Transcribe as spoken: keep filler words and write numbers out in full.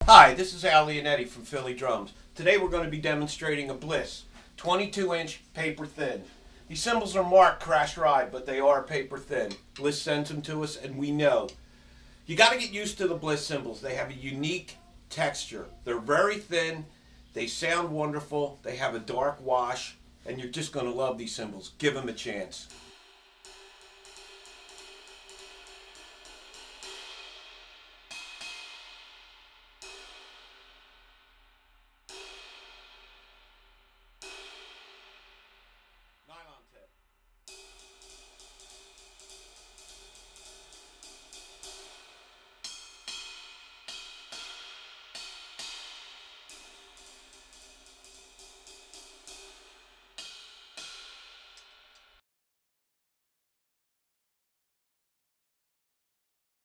Hi, this is Al Leonetti from Philly Drums. Today we're going to be demonstrating a Bliss twenty-two inch paper thin. These cymbals are marked Crash Ride, but they are paper thin. Bliss sends them to us and we know. You got to get used to the Bliss cymbals. They have a unique texture. They're very thin, they sound wonderful, they have a dark wash, and you're just going to love these cymbals. Give them a chance.